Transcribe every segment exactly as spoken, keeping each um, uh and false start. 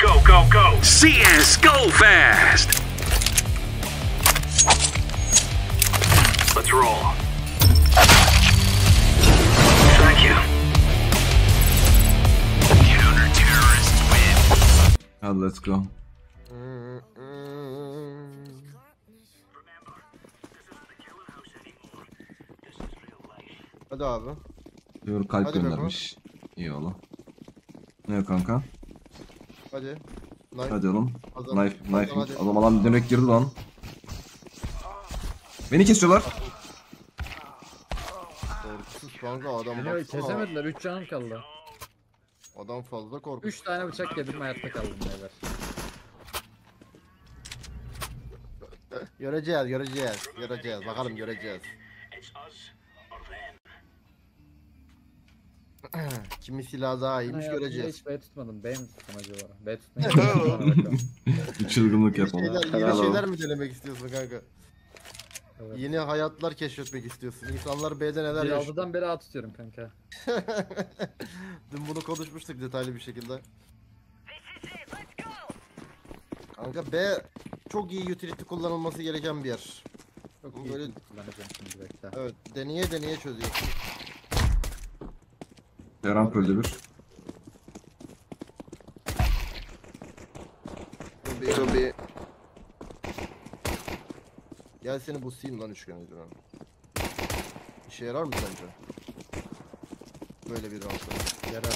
Go, go, go. C S Go fast. Let's roll. Thank you. Counter-terrorists win. Hadi let's go. Hadi abi. Diyor kalp Hadi göndermiş. İyi oğlum. Ne kanka? Hadi. Knife. Hadi oğlum. Adam- Knife, knife. adam hadi. Adam alan direkt girdi lan. Beni kesiyorlar. Korkusuz kanka adam Beni baksana. kesemediler. üç canım kaldı. Adam fazla korkusuz. üç tane bıçak yedim, hayatta kaldım beyler. Göreceğiz, göreceğiz, göreceğiz. Bakalım göreceğiz. Kimi silah daha Ben iyiymiş hayatımda göreceğiz. hiç B tutmadım. B mi tuttum acaba? B tutmayı Bir çılgınlık Yeni yapalım. şeyler, yeni Helal şeyler olsun. mi denemek istiyorsun kanka? Evet. Yeni hayatlar keşfetmek istiyorsun. İnsanlar B'de neler Bir yaşıyor. altıdan beri A tutuyorum kanka. Dün bunu konuşmuştuk detaylı bir şekilde. Kanka B çok iyi utility kullanılması gereken bir yer. Çok Bu iyi böyle- kullanacağım şimdi, bekle. Evet, deneye deneye çözüyorsun. Yaran öldü bir. Tabii tabii. Gel seni boostayım lan üçgen öldüren. İşe yarar mı sence? Böyle bir roundda. Yarar.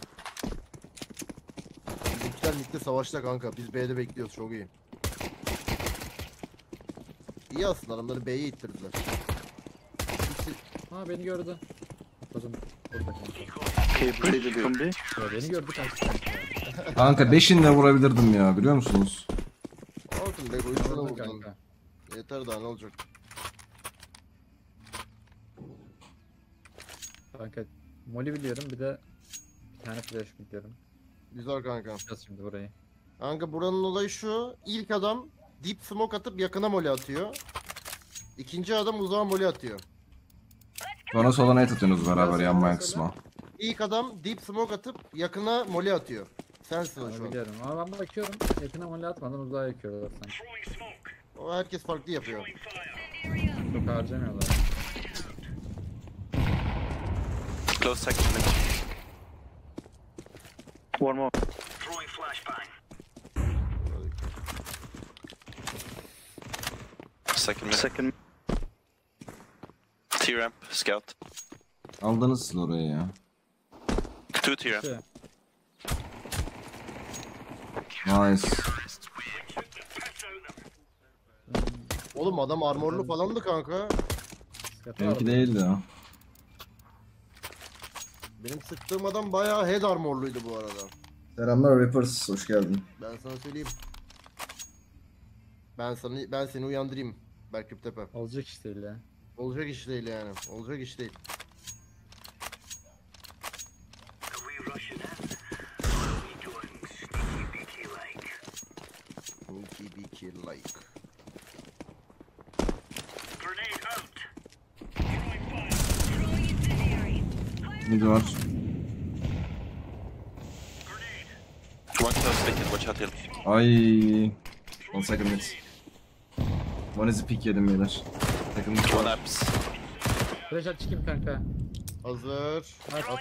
Bizimkiler midde savaşta kanka. Biz B'de bekliyoruz, çok iyi. İyi aslında, adamları B'ye ittirdiler. İkisi- Ha, beni gördü. Atladım. Burada kanka. Okay, push from B. Ya, beni gördü kaçtı kanka. Kanka beşinle vurabilirdim ya, biliyor musunuz? Olsun be, oyuncuna Gördü vurdun. kanka. Yeter daha, ne olacak? Kanka Molly biliyorum, bir de bir tane flash biliyorum. Güzel kanka. Yapacağız şimdi burayı. Kanka buranın olayı şu. İlk adam deep smoke atıp yakına mole atıyor. İkinci adam uzağa mole atıyor. Sonra sola ne atıyorsunuz beraber yanmayan kısma. İlk adam deep smoke atıp yakına mole atıyor. Sensin o Onu şu an. biliyorum ama ben bakıyorum, yakına Molly atmadan uzağa yakıyorlar sanki. O herkes farklı yapıyor. Çok harcamıyorlar. Close section mid. One more. Throwing flashbang. Second mid. Second. T-ramp, scout. Aldınız siz orayı ya. Two T-ramp. Şey, Nice. Oğlum adam armorlu falandı kanka. sıkıntı Benimki var. değildi ya. Benim sıktığım adam bayağı head armorluydu bu arada. Selamlar Reapers, hoş geldin. Ben sana söyleyeyim. Ben sana ben seni uyandırayım. Berkip Tepe. Olacak iş değil ya. Olacak iş değil yani. Olacak iş değil. Are we rushing in? Are we doing sneaky beaky like? Sneaky beaky like. Grenade out. Throwing fire. Mid var. One close ticket, watch out hill. Ay. On second mid. One is a pick yedim beyler. Second mid One var. apps. Flash at çıkayım kanka. Hazır. Attım.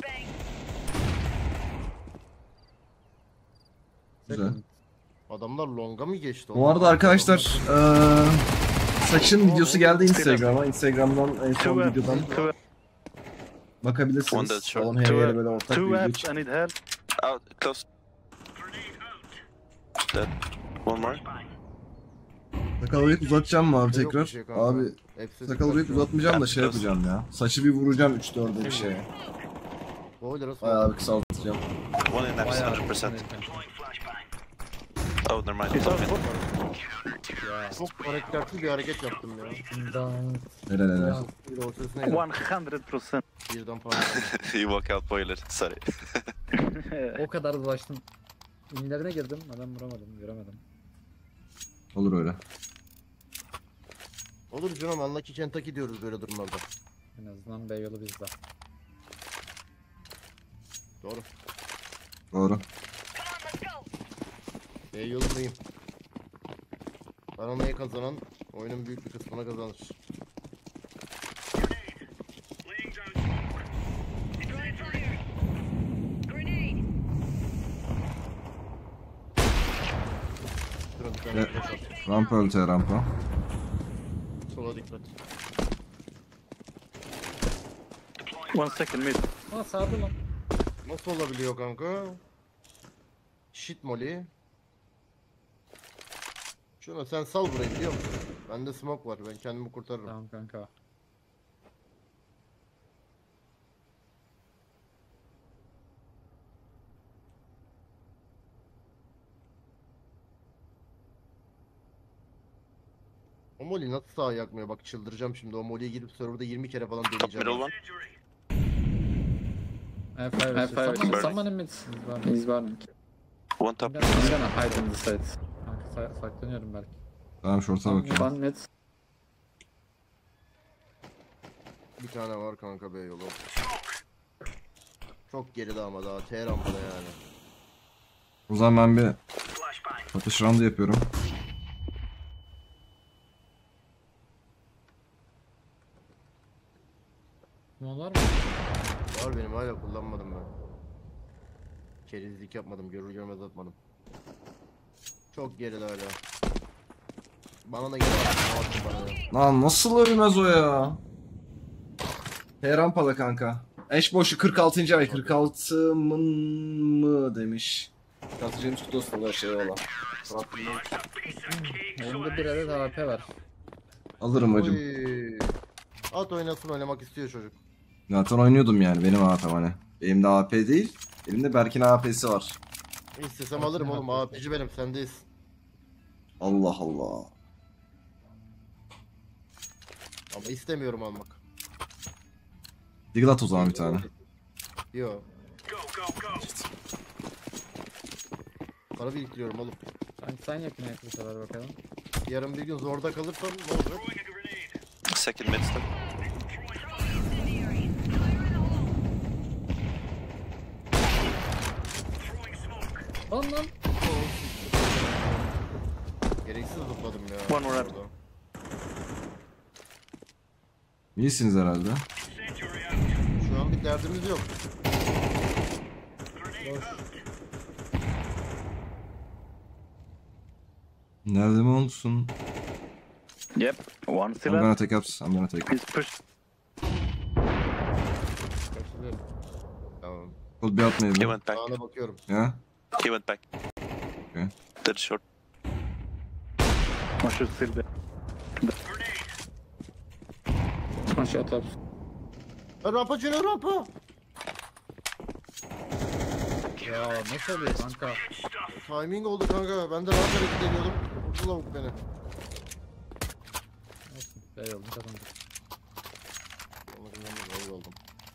Güzel. Adamlar longa mı geçti? Bu arada arkadaşlar eee Saçın videosu geldi Instagram'a. Instagram'dan en son Two videodan apps. Two apps. One bakabilirsiniz. that's short. Salon her Two yere apps. böyle ortak bir Two video apps, çıktı. I need help. Out, close. Dead. One more. Sakalı büyük uzatacağım mı abi Yok bir tekrar? şey kanka. Abi Hepsi sakalı büyük dikkat şu an. uzatmayacağım da şey yapacağım ya. Saçı bir vuracağım üç dörde bir şey. Boiler asma. Bayağı bir kısaltacağım. One in apps, Bayağı one hundred percent. sinirli kanka. Oh, never mind. It's off mid. Ya. Çok hareketli bir hareket yaptım ya. İmdat. Helal helal. Ya. Bir ortasına yedim. one hundred percent. Birden parça. You walk out boiler, sorry. O kadar dolaştım. İnlerine girdim, adam vuramadım, göremedim. Olur öyle. Olur canım, anla ki Kentucky diyoruz böyle durumlarda. En azından B yolu bizde. Doğru. Doğru. B yolundayım. Bananayı kazanan oyunun büyük bir kısmına kazanır. Laying down smoke. Throwing fire. Grenade. Şurada bir tane Evet. flash at. Rampa öldü rampa. Sola dikkat. One second mid. Aa sağda lan. Nasıl olabiliyor kanka? Shit molly. Şuna sen sal burayı biliyor musun? Bende smoke var. Ben kendimi kurtarırım. Tamam kanka. O molly nasıl sağa yakmıyor? Bak çıldıracağım şimdi. O molly'ye girip serverda yirmi kere falan deneyeceğim. Middle one. Injury. I fire. I fire. Someone, Burning. someone in mid. He's burning. One top. Ben- He's gonna hide in the side. Kanka sa- saklanıyorum belki. Tamam short'a bakıyorum. One mid. Bir tane var kanka B yolu. Çok geride ama daha T rampada yani. O zaman ben bir Flashbang. atış roundu yapıyorum. Ne var mı? Var benim hala kullanmadım ben. Kerizlik yapmadım, görür görmez atmadım. Çok geride hala. Bana da gel attın bana ya. Lan nasıl ölmez o ya? T rampada kanka. Eş boşu kırk altıncı ay. kırk altı mı mı demiş. kırk altıncı ayımız kutlu olsun. Şey valla. Elimde bir adet A P var. Alırım hacım. Oy. At oynasın, oynamak istiyor çocuk. Zaten oynuyordum yani benim A P'm hani. Elimde A P değil. Elimde Berk'in A P'si var. İstesem alırım oğlum, A P'ci benim, sendeyiz. Allah Allah. Ama istemiyorum almak. Diggle at o zaman bir tane. Yo. Go, go, go. Para biriktiriyorum oğlum. Sanki sen yakın et bu sefer bakalım. Yarın bir gün zorda kalırsam ne olacak? Throwing a grenade. Second mid step. Incendiary. Fire in the hole. Throwing smoke. Lan lan. Gereksiz zıpladım ya. One more up. orada. İyisiniz herhalde. Incendiary out. Şu an bir derdimiz yok. Grenade out. Nerede mi olsun? Yep. One I'm still gonna up. take ups. I'm gonna take. He's pushed. Kaçılıyorum. Tamam. Could be out He maybe. went back. Sağına bakıyorum. Yeah? He went back. Okay. Dead short. One should still be. One shot up. Ha, rampa Cino rampa. Ya nasıl oluyor kanka? Timing oldu kanka. Ben de rahat hareket ediyordum. Vurdu lavuk beni. Olsun. B yolunu kazandık. Allah'ım ben de oldum.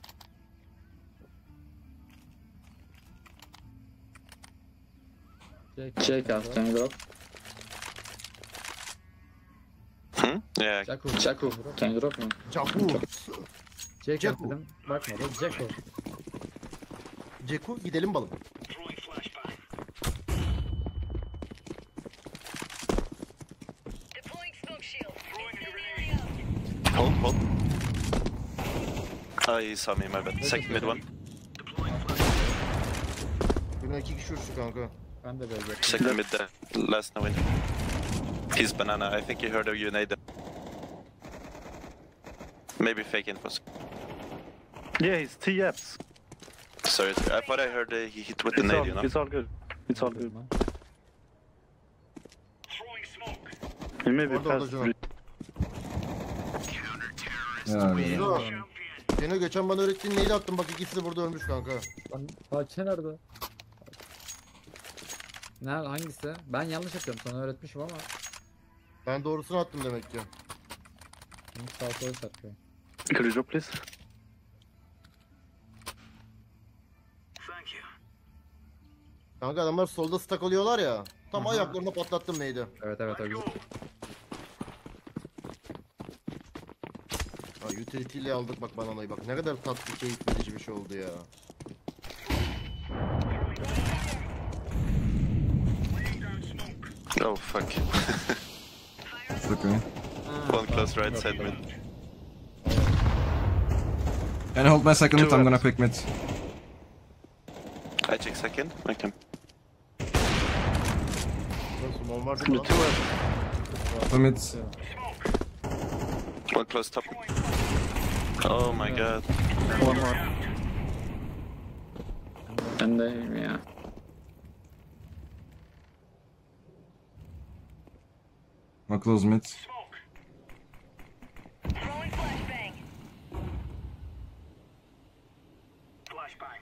Check out. Can you drop? Hmm? Yeah. Jackal. Chaku. Can you drop me? Caku. Jack Jackal. dedim. Bakma da Jackal. Ceku gidelim balım. Throwing flashbang. Deploying smoke shield. Throwing a Incendiary grenade. out. Hold, hold. Oh, he saw me, my bad. Second mid one. Deploying flashbang. Buna iki kişi uçtu kanka. Ben de böyle Jackal. Second mid there. Last no win. He's banana. I think he heard of you, Nade. Maybe fake infos. Yeah, he's T Fs. Sorry, I thought I heard uh, he hit with the It's all, nade, you know? it's all good. It's all good. Throwing smoke. He maybe Orada, orada passed. canım. Yani. Cino. Champion. Cino geçen bana öğrettiğin neydi attın, bak ikisi de burada ölmüş kanka. Lan Haki nerede? Nerede hangisi? Ben yanlış yapıyorum, sana öğretmişim ama Ben doğrusunu attım demek ki. bunu sağ sola çarpıyor. Could you drop, please? Thank you. Kanka adamlar solda stack oluyorlar ya. Tam Aha. ayaklarına patlattım neydi. Evet evet o güzel. Ha, utility ile aldık bak bananayı, bak ne kadar tatlı, keyif verici bir şey oldu ya. Laying down smoke. Oh fuck. It's okay. One close right side mid. Can you hold my second mid? Two I'm gonna reps. pick mid. I check second. Okay. Nasıl mom var The değil mi two lan? apps. Two mid. One close top. Oh my god. One more. And they, yeah. One close mid. Throwing flashbang. Flashbang.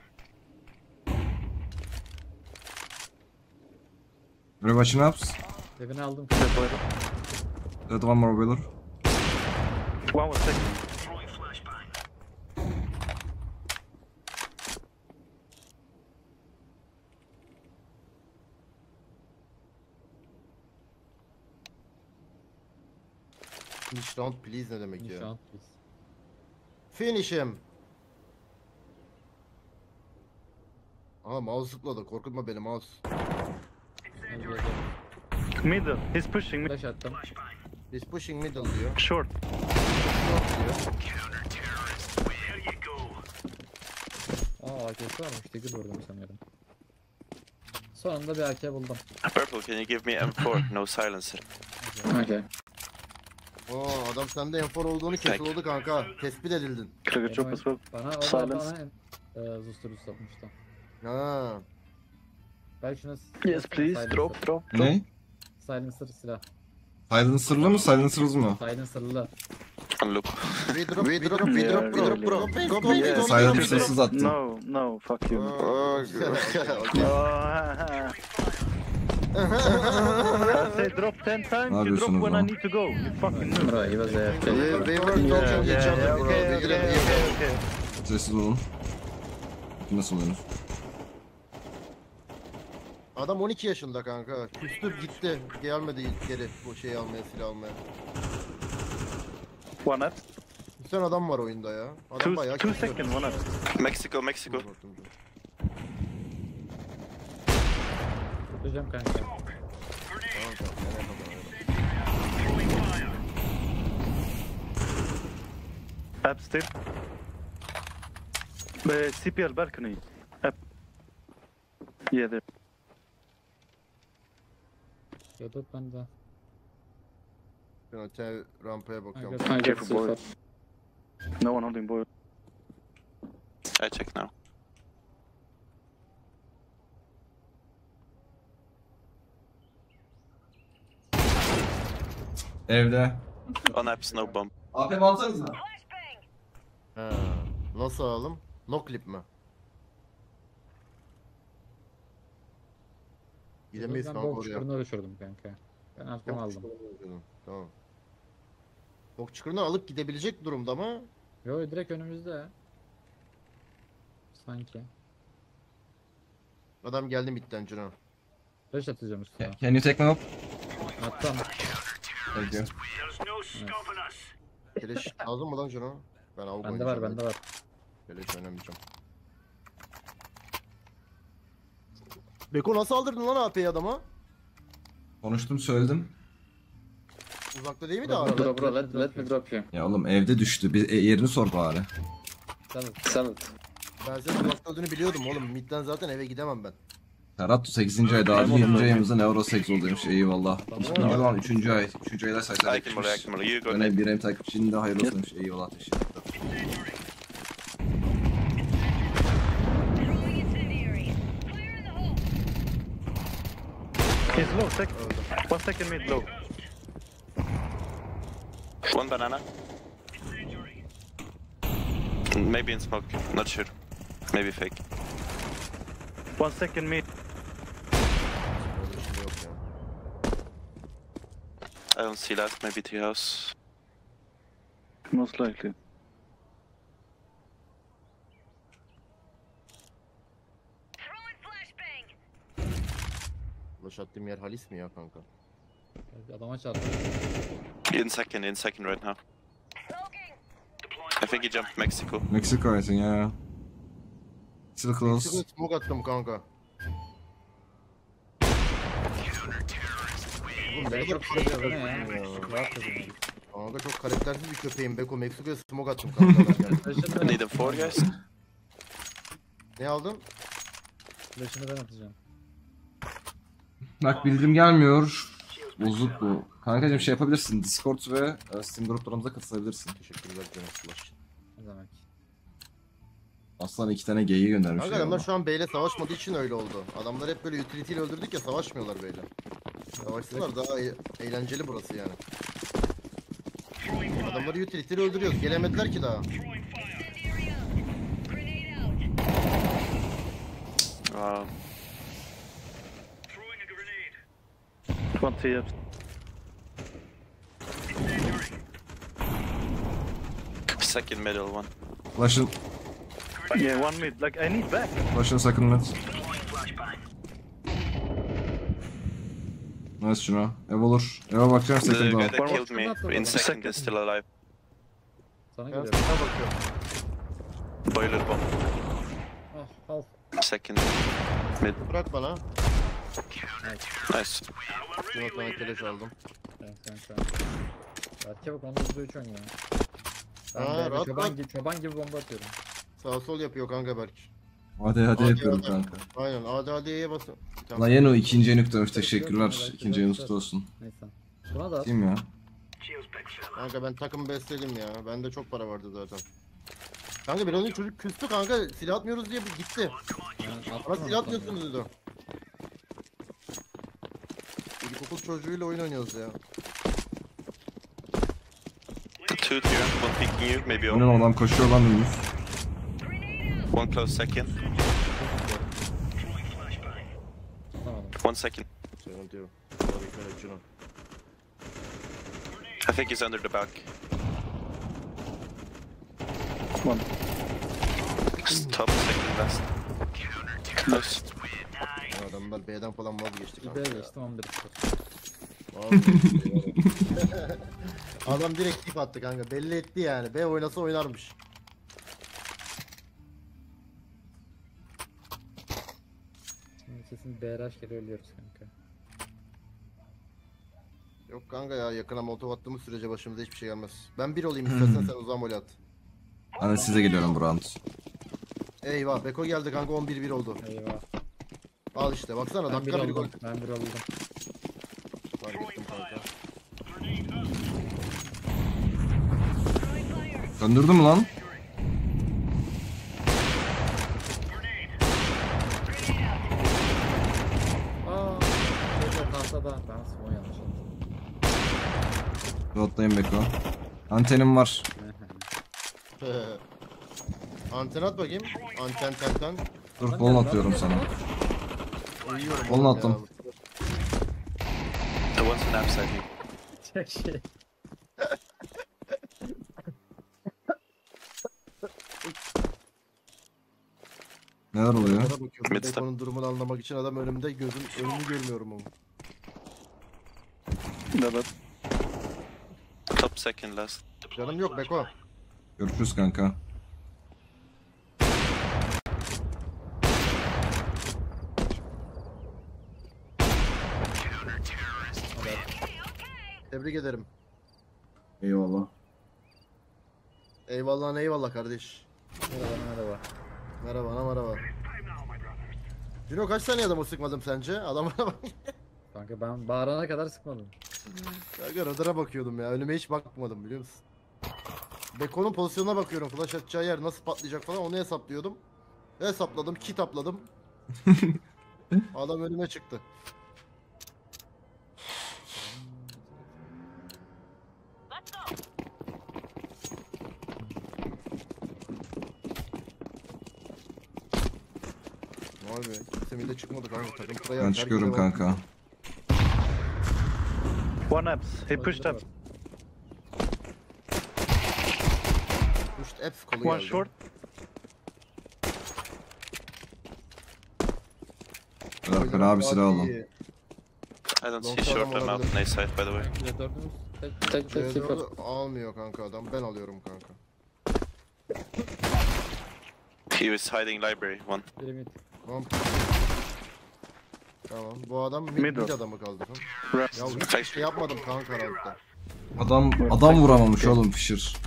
Very watching ups. Evini aldım. The boiler. There's one more wheeler. One was second. Throwing flashbang. Finish round please ne demek ya? Nişan. Biz. Finish him. Aa mouse zıpladı. Korkutma beni mouse. Ben geldim. Middle. He's pushing me. Flash attım. He's pushing middle diyor. Short. Short diyor. Counter-terrorist. There you go. Aa A K'si varmış. Digil vurdum sanıyorum. Sonunda bir A K buldum. Purple, can you give me M four? No silencer. Okay. Oo adam sende enfor olduğunu kesin oldu kanka. Tespit edildin. Can I get drop as well? Bana o da Silence. bana e, Zustur'u satmıştı. Ha. Belki şuna Yes, please. Silencer. Drop, drop. Ne? Silencer silah. Silencer'lı mı? Silencer'ız mı? Silencer'lı. And look. We drop, we drop, we Yeah, drop, we drop, really. bro. Go, go, Yeah. go, go. Silencer'sız attım. No, no, fuck you. Oh, okay. Oh, I say drop ten times, you drop yapıyorsunuz when I lan? need to go. You fucking noob. Bro, he was A F K. We, we were Yeah, talking yeah, each other, yeah, bro. okay, We okay, didn't okay, hear. okay. Sessiz olun. Nasıl oluyorsunuz? Adam on iki yaşında kanka. Küstür gitti. Gelmedi geri bu şeyi almaya, silah almaya. One up. Bir tane adam var oyunda ya. Adam Two, bayağı two küstür. second, one up. Mexico, Mexico. Tutacağım kanka. Up still. Uh, C P L balcony. Up. Yeah, there. Yodot bende. Ben öte rampaya bakıyorum. I got- I got Careful, boy. super. No one holding boy. I check now. Evde. On apps, no bomb. A P alsanız mı? Flashbang. Ha. Nasıl alalım? No clip mi? Gidemeyiz Ben kanka bok oraya. çukuruna düşürdüm kanka. Ben arkama Bok aldım. çukuruna düşürdüm. Tamam. Bok çukurunu alıp gidebilecek durumda mı? Yo direkt önümüzde ya. Sanki. Adam geldi midden Cino. Flash atacağım üstüne. Can you take me up? Attım. Thank you. There's no stopping us. Keleş lazım mı lan Cino? Ben avuk Bende var bende var. Keleş oynamayacağım. Beko nasıl aldırdın lan A P'yi adama? Konuştum söyledim. Uzakta değil miydi Bro, abi? Bro, bro, let, let me drop you. Ya oğlum evde düştü. Bir e, yerini sor bari. Tamam. Sell it. Ben senin uzakta olduğunu biliyordum oğlum. Midden zaten eve gidemem ben. Ferhat sekizinci ayda abi yirminci ayımızda Neuroseks ol demiş. Eyvallah. Ne lan üçüncü ay. üçüncü ayda sayılar I can molly, I can molly. You go Önemli next. bir hem takipçinin de hayırlı olsun demiş. Eyvallah teşekkürler. Throwing incendiary. Fire in the hole. He's low, sec one second mid low. One banana. Maybe in smoke, not sure. Maybe fake. One second mid. Öyle şey yok ya. I don't see last, maybe T house. Most likely. Throwing flashbang. Flash attığım yer Halis mi ya kanka? Adama çarptım. In second, in second right now. Smoking. I think he jumped Mexico. Mexico I think yeah. Still close. Smoke attım kanka. Counter-terrorist. Oğlum Ben ne çok kadar seviyorum ya. karaktersiz ya. Rahat kazanıyorum. Kanka çok karaktersiz bir köpeğim Beko. Meksiko'ya smoke attım kanka. ben. Flash'ını ben Need a atacağım. four, guys. Ne aldın? Flash'ını ben atacağım. Bak bildirim gelmiyor. Bozuk bu. Kankacığım şey yapabilirsin. Discord ve e, Steam gruplarımıza katılabilirsin. Teşekkürler canım Flash. Ne demek? Aslan iki tane geyi göndermiş. Kanka adamlar şu an B'yle savaşmadığı için öyle oldu. Adamlar hep böyle utility ile öldürdük ya savaşmıyorlar B'yle. Savaştılar daha e- eğlenceli burası yani. Adamları utility ile öldürüyoruz. Gelemediler ki daha. Incendiary out. Grenade out. Wow. Throwing a grenade. One T F. Second middle one. Flash'ın, Yeah, one mid. Like, I need back. flash'ın sakın net. Nice şuna. Ev olur. Eve bakacağım The second guy daha. that One killed me in second Second. is still alive. Sana Ben geliyorum. sana bakıyorum. Boiler bomb. Ah al. Second mid. Bırak bana. Nice. Şuna sana keleş aldım. Evet kanka. Berke bak onda yüzde üç oynuyor. Ben Aa, böyle rahat çoban bırak. gibi, çoban gibi bomba atıyorum. Sağ sol yapıyor kanka Berk. Hadi hadi Hadi, yapıyorum hadi. kanka. Aynen A D A D'ye basın. Tamam. Lan Yeno ikinci en yüklemiş. Teşekkürler. İkinci en kutlu olsun. Neyse. Buna da at. Kim ya? Cheers, big fella. Kanka ben takımı besledim ya. Bende çok para vardı zaten. Kanka bir onun çocuk küstü kanka. Silah atmıyoruz diye bir gitti. Yani attım Bana onu silah sana. atmıyorsunuz dedi. İlkokul çocuğuyla oyun oynuyoruz ya. Two here, one peeking you, maybe O ne all. lan adam koşuyor lan dümdüz. One close second, Tutamadım. one second. Sıkıntı yok. Tabii ki şunu. I think he's under the back. One. Top second last. Nice. Ya adamlar B'den falan vazgeçti Bir kanka. B'ye ya. geçtim on bir sıfır. Vallahi. Adam direkt tip attı kanka. Belli etti yani. B oynasa oynarmış. Şimdi kesin B R H geliyor ölüyoruz kanka. Yok kanka ya yakına molotov attığımız sürece başımıza hiçbir şey gelmez. Ben bir olayım istersen sen uzan mole at. Ben de size geliyorum bu round. Eyvah Beko geldi kanka on bir bir oldu. Eyvah. Al işte baksana Ben bir dakika bir gol. oldum. Ben bir oldum. Fark ettim kanka. Döndürdün mü lan? Aaa. Şöyle tahtada. Ben small yanlış attım. Yoltlayın Beko. Antenim var. Anten at bakayım. Anten tenten. Dur bol atıyorum sana. Uyuyorum. Onu oğlum attım. ya. The one's an upside you. Tek şey. Neler oluyor? Bana bakıyorum. Midstep. Beko'nun durumunu anlamak için adam önümde gözüm önümü görmüyorum ama. No, but Top second last. Canım yok Beko. Görüşürüz kanka. Tebrik ederim. Eyvallah. Eyvallah eyvallah kardeş. Merhaba merhaba. Merhaba ana merhaba. Cino kaç tane adamı sıkmadım sence? Adamlara bak. Kanka ben bağırana kadar sıkmadım. Kanka radara bakıyordum ya. Önüme hiç bakmadım biliyor musun? Beko'nun pozisyonuna bakıyorum. Flash atacağı yer nasıl patlayacak falan onu hesaplıyordum. Hesapladım, kitapladım. Adam önüme çıktı. Vay be. Kimse mide çıkmadı kanka. Takım sıraya Ben aç, çıkıyorum herkese bak. kanka. one apps. He pushed up. Pushed apps kolu One geldi. short. Ben fena bir silah aldım. İyi. I don't Long see short side I'm out olabilir. on A side, by the way. Bir de dördümüz tek Tek tek C sıfır. dördü almıyor kanka adam. Ben alıyorum kanka. He was hiding library, one. biri mid. Tamam. Tamam. Bu adam mid, Middle. mid adamı kaldı. Right. Ya hiçbir şey yapmadım kanka roundda. Adam adam vuramamış oğlum Fisher.